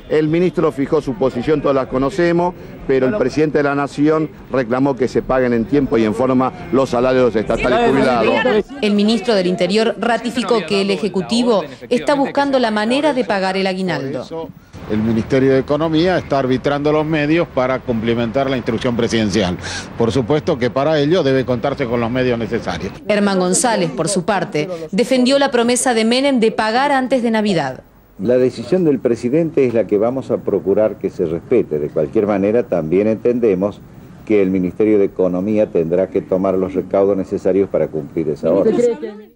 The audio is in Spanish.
El ministro fijó su posición, todas las conocemos, pero el presidente de la Nación reclamó que se paguen en tiempo y en forma los salarios estatales jubilados. El ministro del Interior ratificó que el Ejecutivo está buscando la manera de pagar el aguinaldo. El Ministerio de Economía está arbitrando los medios para cumplimentar la instrucción presidencial. Por supuesto que para ello debe contarse con los medios necesarios. Herman González, por su parte, defendió la promesa de Menem de pagar antes de Navidad. La decisión del presidente es la que vamos a procurar que se respete. De cualquier manera, también entendemos que el Ministerio de Economía tendrá que tomar los recaudos necesarios para cumplir esa orden.